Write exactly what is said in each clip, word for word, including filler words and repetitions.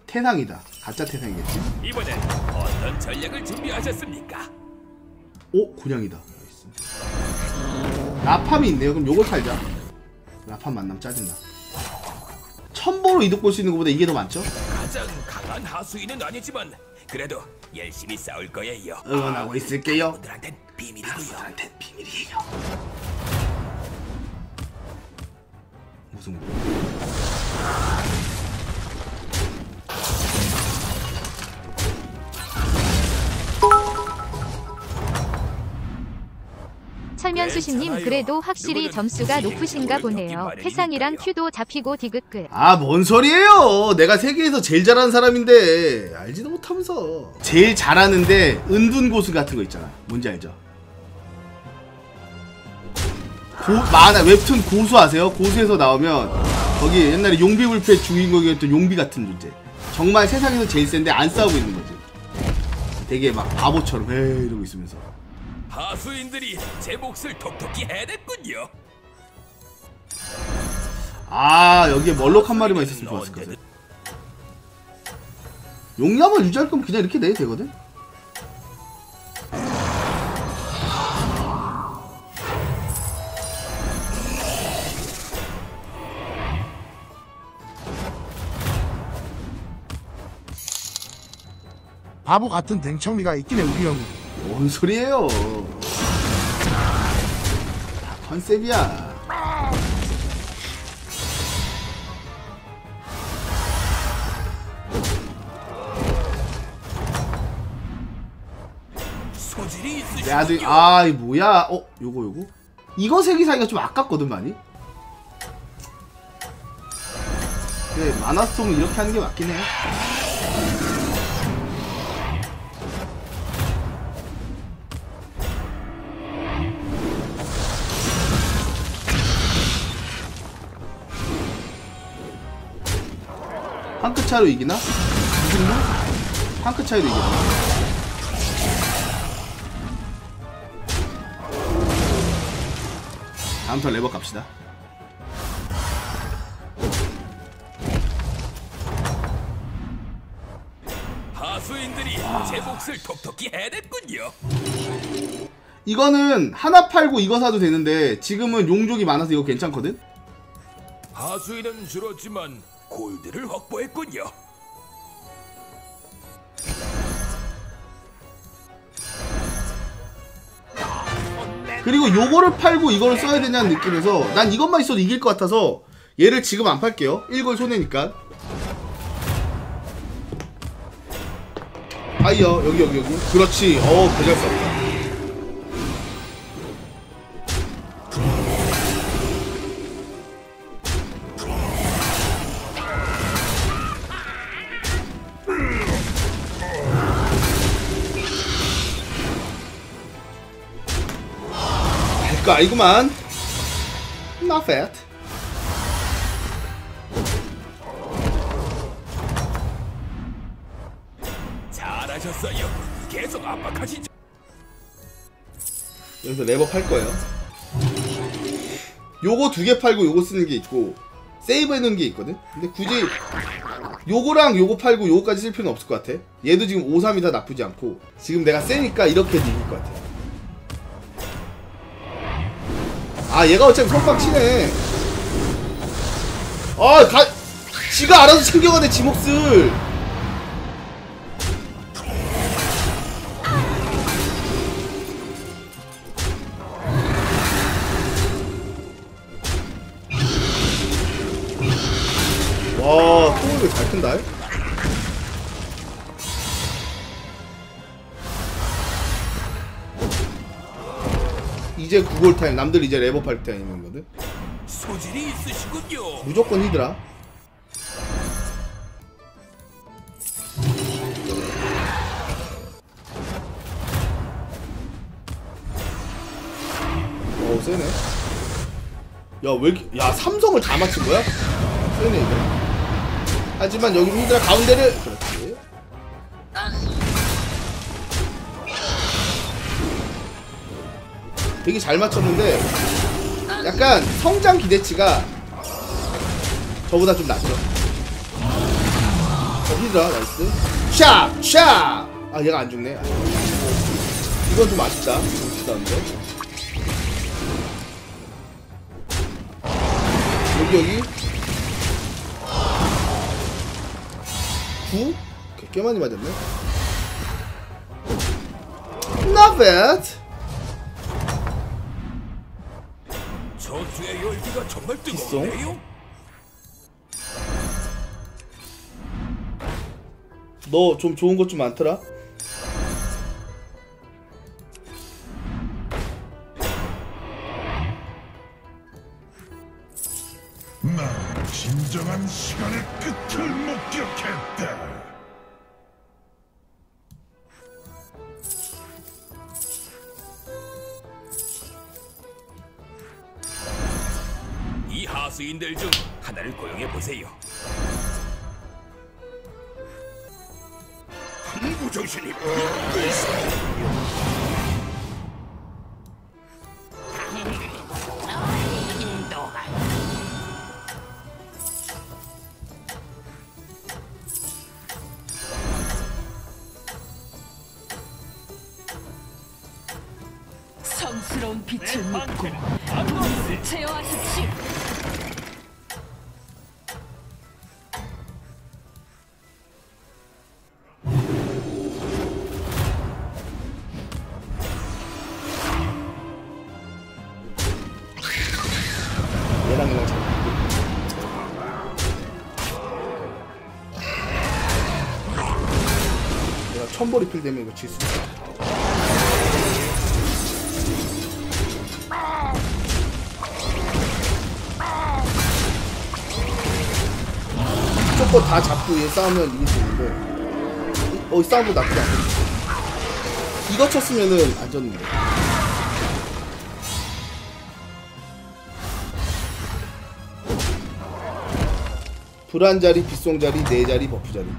태상이다. 가짜 태상이겠지. 이번엔 어떤 전략을 준비하셨습니까? 오, 곤양이다. 라팜이 있네요. 그럼 요걸 팔자. 라팜 만남 짜증나. 첨보로 이득 볼 수 있는 것보다 이게 더 많죠? 가장 강한 하수인은 아니지만 그래도 열심히 싸울 거예요. 응원하고 있을게요. 분들한텐 비밀이고요. 분들한텐 비밀이에요. 무슨 뭐? 철면수신님 그래도 확실히 점수가 높으신가 보네요. 태상이랑 큐도 잡히고 디귿끝. 아, 뭔 소리예요. 내가 세계에서 제일 잘하는 사람인데 알지도 못하면서. 제일 잘하는데 은둔고수 같은 거 있잖아. 뭔지 알죠? 고, 만화 웹툰 고수 아세요? 고수에서 나오면 거기 옛날에 용비불패 주인공이었던 용비 같은 존재. 정말 세상에서 제일 센데 안 싸우고 있는 거지. 되게 막 바보처럼 에이 이러고 있으면서. 하수인들이 제 몫을 톡톡히 해냈군요. 아, 여기에 멀록 한 마리만 있었으면 좋았을 거지. 용량을 유지할 거면 그냥 이렇게 내도 되거든? 바보 같은 댕청이가 있긴 해 우리 형이. 뭔 소리예요? 다 컨셉이야. 소질이 있으시군요. 내 아들, 아, 이 뭐야? 어, 요거 요거? 이거 색이 사기가 좀 아깝거든 많이. 근데 마나스톰은 이렇게 하는 게 맞긴 해. 한 끗 차이로 이기나? 이기나? 한 끗 차이로 이기나? 다음 턴 레버 갑시다. 하수인들이 제 몫을 톡톡히 해냈군요. 이거는 하나 팔고 이거 사도 되는데 지금은 용족이 많아서 이거 괜찮거든? 하수인은 줄었지만 골드를 확보했군요. 그리고 요거를 팔고 이거를 써야 되냐는 느낌에서 난 이것만 있어도 이길 것 같아서 얘를 지금 안 팔게요. 일골 손해니까. 아이요, 여기 여기 여기. 그렇지. 어, 개잘 썼다. 별거 아니구만. Not bad. 잘하셨어요. 계속 압박하시죠. 여기서 레버 팔 거예요. 요거 두 개 팔고 요거 쓰는 게 있고 세이브 해놓은 게 있거든? 근데 굳이 요거랑 요거 팔고 요거까지 쓸 필요는 없을 것 같아. 얘도 지금 오 삼이 다 나쁘지 않고 지금 내가 세니까 이렇게 해도 이길 것 같아. 아, 얘가 어차피 손빵 치네. 아, 다 지가 알아서 챙겨가네 지 몫을. 와, 통을 잘 큰다. 이제 구골 타임. 남들 이제 레버 팔 타임이거든. 소질이 있으시군요. 무조건 히드라. 어, 세네. 야, 왜 이렇게, 야, 삼성을 다 맞춘 거야? 세네, 이거. 하지만 여기 히드라 가운데를. 그렇지. 되게 잘 맞췄는데 약간 성장 기대치가 저보다 좀 낮죠. 자, 히드라 나이스. 샥! 샥! 아 얘가 안 죽네. 아, 이건 좀 아쉽다. 좋지다는데. 여기 여기 구? 오케이, 꽤 많이 맞았네. Not bad. 전투의 열기가 정말 뜨거운데요? 너 좀 좋은 것 좀 많더라? 난 진정한 시간의 끝을 목격했다. 이 하수인들 중 하나를 고용해 보세요. 항구정신이 붉고 있어. 성스러운 빛을 믿고 분노를 제어하십시오. 얘랑 얘랑 잘. 내가 천벌 리필 되면 이거 질 수 있어. 무조건 다 잡고 얘 싸우면 이길 수 있는데, 어, 이 싸움도 나쁘지 않아. 이거 쳤으면은 안 졌는데. 불안 자리, 빗송 자리, 네 자리, 버프 자리.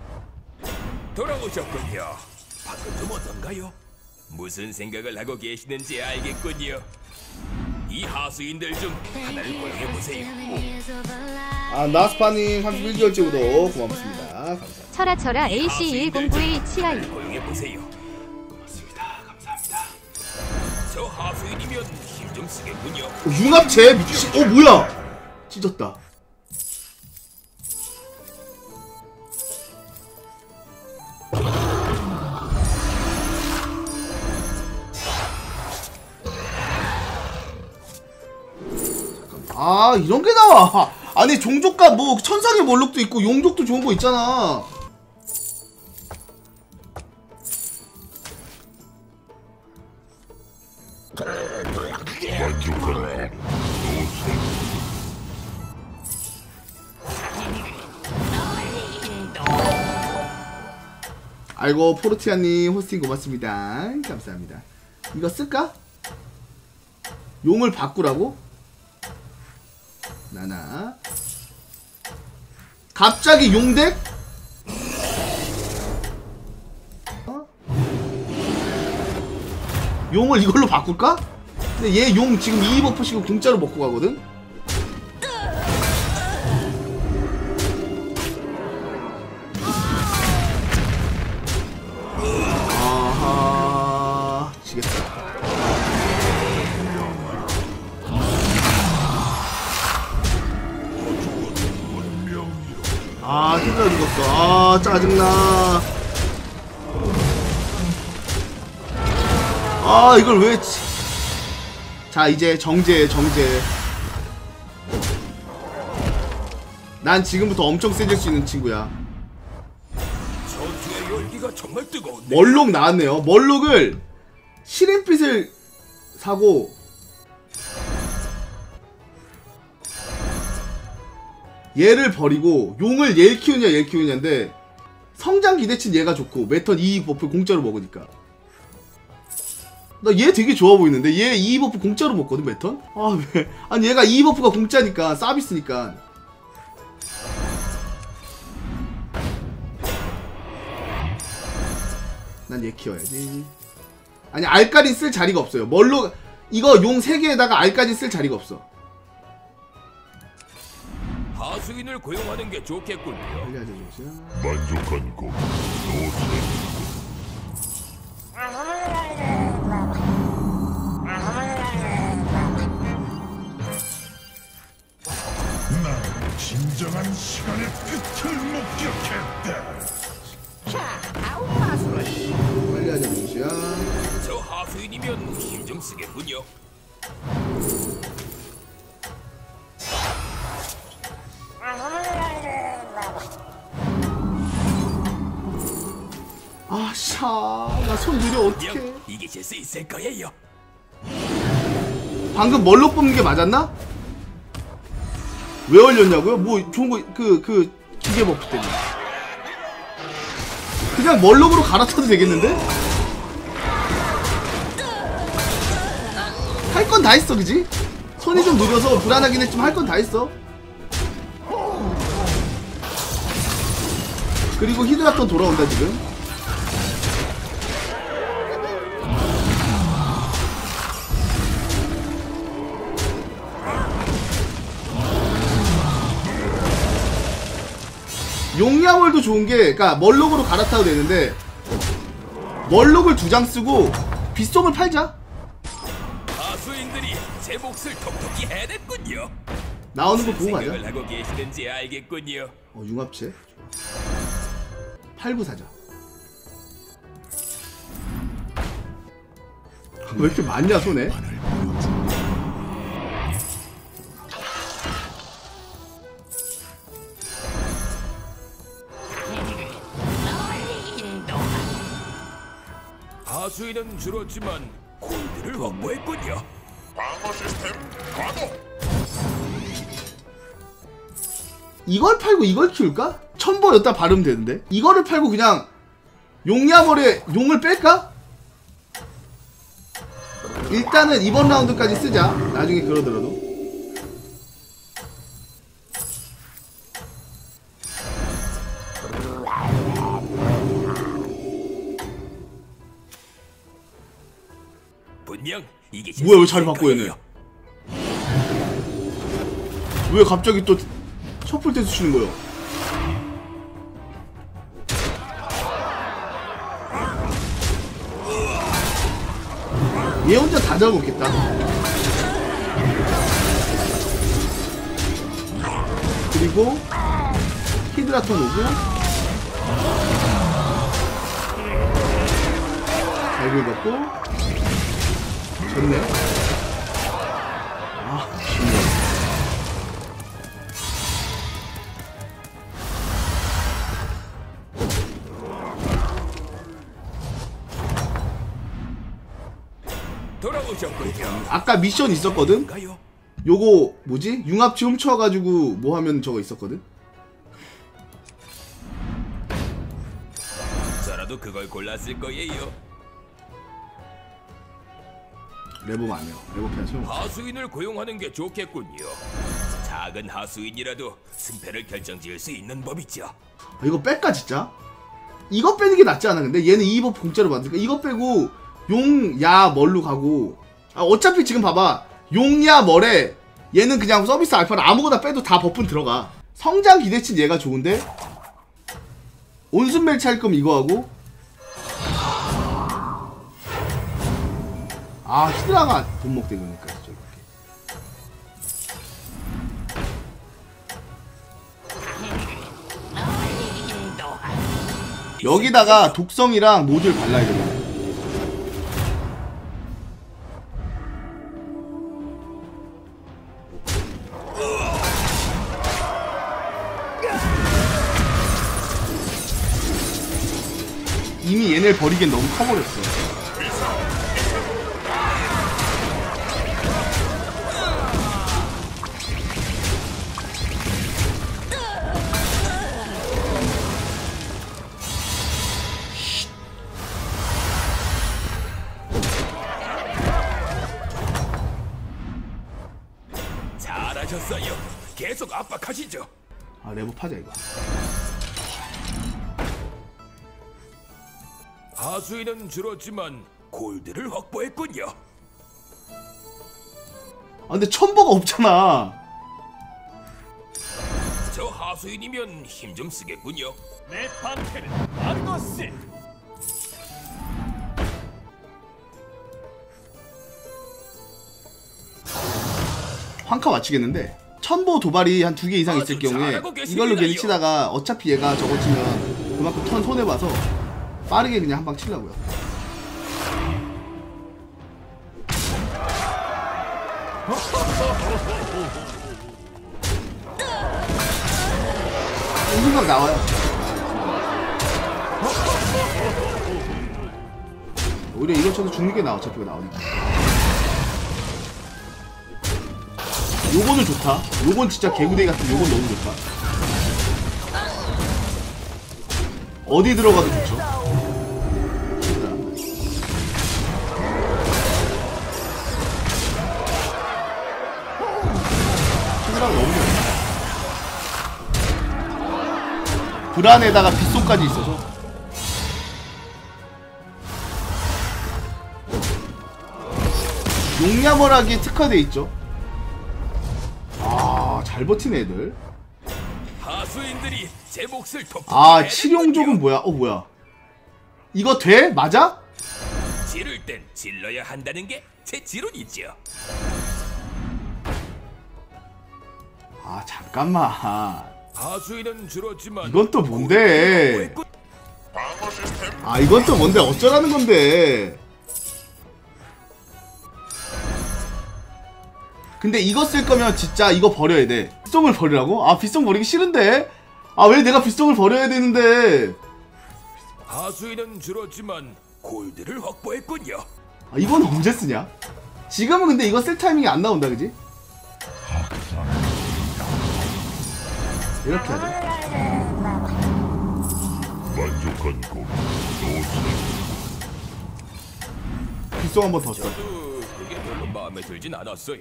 돌아오셨군요. 방금 좀 어떤가요? 무슨 생각을 하고 계시는지 알겠군요. 이 하수인들 중 하나를 고용해 보세요. 아, 나스파님 삼십일 개월째 구독 고맙습니다. 감사합니다. 철아철아 에이씨 일공구에이치아이 고용해 보세요. 고맙습니다. 감사합니다. 저 하수인이면 힘 좀 쓰겠군요. 어, 융합체 미친. 어 뭐야? 찢었다. 아 이런 게 나와. 아니 종족과 뭐 천상의 몰록도 있고 용족도 좋은 거 있잖아. 아이고 포르티아님 호스팅 고맙습니다. 감사합니다. 이거 쓸까? 용을 바꾸라고? 나나 갑자기 용덱? 어? 용을 이걸로 바꿀까? 근데 얘 용 지금 이 버프씩은 공짜로 먹고 가거든? 아하 지겠다. 아 힘들어 죽었어. 아 짜증나. 아 이걸 왜. 자 이제 정제 정제. 난 지금부터 엄청 세질 수 있는 친구야. 전투의 열기가 정말 뜨거운데. 멀록 나왔네요. 멀록을 시린빛을 사고 얘를 버리고 용을 얘 키우냐 얘 키우냐인데 성장 기대치는 얘가 좋고 매턴 이 버프 공짜로 먹으니까 나 얘 되게 좋아 보이는데 얘 이 버프 공짜로 먹거든 매턴? 아 왜? 아니 얘가 이 버프가 공짜니까 서비스니까 난 얘 키워야지. 아니 알까리 쓸 자리가 없어요. 멀록 이거 용 세 개에다가 알까리 쓸 자리가 없어. 하수인을 고용하는 게 좋겠군요. 빨리 하자 조시야. 만족한 곡 노트. 난 진정한 시간의 끝을 목격했다. 빨리 하자 조시야. 저 하수인이면 힘 좀 쓰겠군요. 아샤, 나 손 느려 어떡해. 명, 이기실 수 있을 거예요. 방금 멀록 뽑는 게 맞았나? 왜 올렸냐고요? 뭐 좋은 거 그 그 기계 버프 때문에. 그냥 멀록으로 갈아타도 되겠는데? 할 건 다 했어, 그지? 손이 좀 느려서 불안하긴 했지만 할 건 다 했어. 그리고 히드라톤 돌아온다 지금. 용야월도 좋은게, 그니까 멀록으로 갈아타도 되는데 멀록을 두 장 쓰고 빗속을 팔자. 하수인들이 제 몫을 톡톡히 해냈군요. 나오는 거 보고 가자. 생각을 하고 계시는지 알겠군요. 어, 융합체 팔구 사자. 왜 이렇게 많냐 손에? 하수인은 줄었지만 골드를 확보했군요. 방어 시스템 가동. 이걸 팔고 이걸 키울까? 천벌 여기다 바르면 되는데. 이거를 팔고 그냥 용야월에 용을 뺄까? 일단은 이번 라운드까지 쓰자. 나중에 그러더라도. 분명 이게 뭐야, 왜 자리 바꿔 얘네? 왜 갑자기 또 셔플 댄스 치는 거야? 얘 혼자 다 잡아먹겠다. 그리고 히드라톤 오고 잘 긁었고 좋네. 아, 좋네. 돌아오셨군요. 아까 미션 있었거든? 가요. 요거 뭐지? 융합치 훔쳐가지고 뭐 하면 저거 있었거든? 저라도 그걸 골랐을 거예요. 레보만 안 해요. 레보패야 소용. 하수인을 고용하는 게 좋겠군요. 작은 하수인이라도 승패를 결정지을 수 있는 법이죠. 아, 이거 뺄까 진짜? 이거 빼는 게 낫지 않아? 근데 얘는 이 법 공짜로 만들까? 이거 빼고 용, 야, 멀로 가고. 아, 어차피 지금 봐봐. 용, 야, 멀에 얘는 그냥 서비스 알파를 아무거나 빼도 다 버프는 들어가. 성장 기대치 얘가 좋은데? 온순멜 찰 거면 이거 하고. 아, 히드라가 돈 먹대 그러니까 저렇게. 여기다가 독성이랑 모듈 발라야 되거든. 이미 얘네를 버리기엔 너무 커버렸어. 잘하셨어요. 계속 압박하시죠. 아, 레버 파자 이거. 하수인은 줄었지만 골드를 확보했군요. 아, 근데 첨버가 없잖아. 저 하수인이면 힘 좀 쓰겠군요. 내 방패는 아르거스. 황카 맞추겠는데 천보 도발이 한 두 개 이상 있을 아주 경우에 잘하고 계십니다요. 이걸로 괜히 치다가 어차피 얘가 저거 치면 그만큼 턴 손해봐서 빠르게 그냥 한 방 치려고요. 이 생각 나와요. 오히려 이거 쳐도 죽는 게 나아. 어차피 이거 나오니까. 요거는 좋다. 요건 진짜 개구대기 같은 요건 너무 좋다. 어디 들어가도 좋죠. 친구랑 너무 좋다. 불안에다가 빗속까지 있어서 용야멀하게 특화돼 있죠. 아, 잘 버티네 애들. 하수인들이 제 몫을 톡톡히 아, 해냈군요. 치룡족은 뭐야? 어, 뭐야? 이거 돼? 맞아? 지를 땐 질러야 한다는 게 제 지론이죠. 아, 잠깐만. 하수인은 줄었지만 이건 또 뭔데? 방어 시스템 아, 이건 또 뭔데? 어쩌라는 건데? 근데 이거 쓸 거면 진짜 이거 버려야 돼. 빗송을 버리라고? 아, 빗송 버리기 싫은데? 아, 왜 내가 빗송을 버려야 되는데? 하수인은 줄었지만 골드를 확보했군요. 아, 이건 언제 쓰냐? 지금은 근데 이거 쓸 타이밍이 안 나온다, 그지? 이렇게 하자. 만족한 고기 노트 빗송 한 번 더 써. 저도 그게 별로 마음에 들진 않았어요.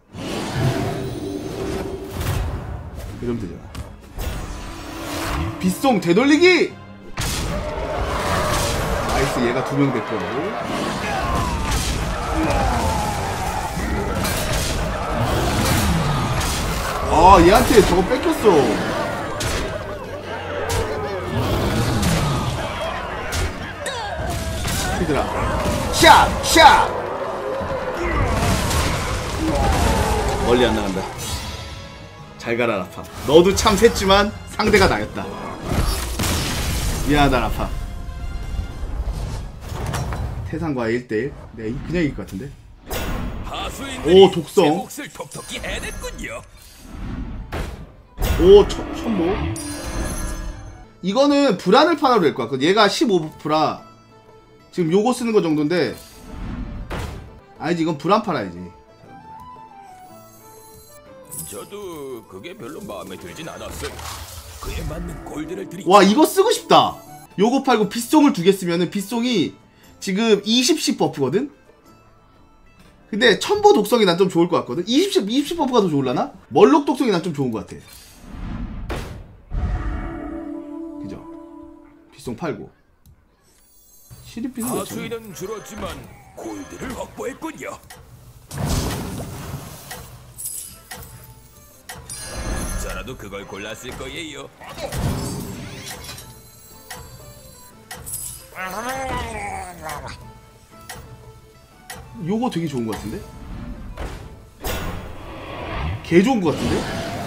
이러면 되잖아. 빗송 되돌리기! 나이스, 얘가 두 명 됐고. 아, 얘한테 저거 뺏겼어. 얘들아, 샷! 샷! 멀리 안 나간다. 잘 가라, 라파. 너도 참 셌지만 상대가 나였다. 미안하다, 라파. 태상과 일 대 일. 내가 이- 그냥 이길 것 같은데. 하수인들이 오, 독성. 제 몫을 톡톡히 해냈군요. 오, 천, 천보. 이거는 불안을 팔아도 될 것 같거든. 얘가 십오 불아. 지금 요거 쓰는 거 정도인데. 아니지, 이건 불안 팔아야지. 저도 그게 별로 마음에 들진 않았어요. 그에 맞는 골드를 드리. 와, 이거 쓰고 싶다. 요거 팔고 빗송을 두 개 쓰면은 빗송이 지금 이십씩 버프거든? 근데 천보 독성이 난 좀 좋을 것 같거든? 이십씩, 이십씩 버프가 더 좋을라나? 멀록 독성이 난 좀 좋은 것 같아. 그죠? 빗송 팔고. 시리빗은 왜 쳐? 하수인은 줄었지만 골드를 확보했군요. 저라도 그걸 골랐을 거예요. 요거 되게 좋은 것 같은데? 개 좋은 것 같은데?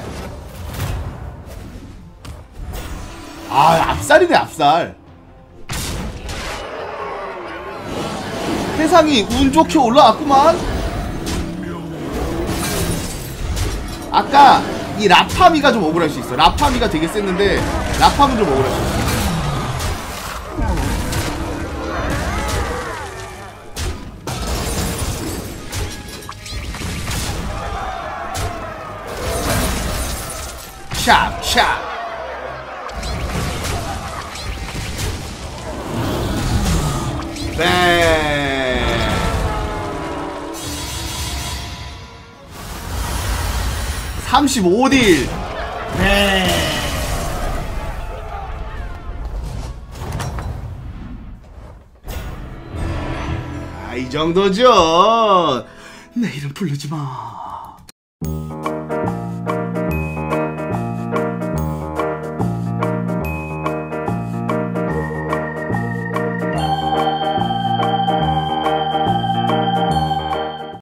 아, 앞살이네, 앞살. 세상이 운 좋게 올라왔구만. 아까 이 라파미가 좀 억울할 수 있어. 라파미가 되게 셌는데 라파미는 좀 억울할 수 있어. 샵, 샵. 네. 삼십오 딜. 네. 아, 이 정도죠. 내 이름 부르지 마.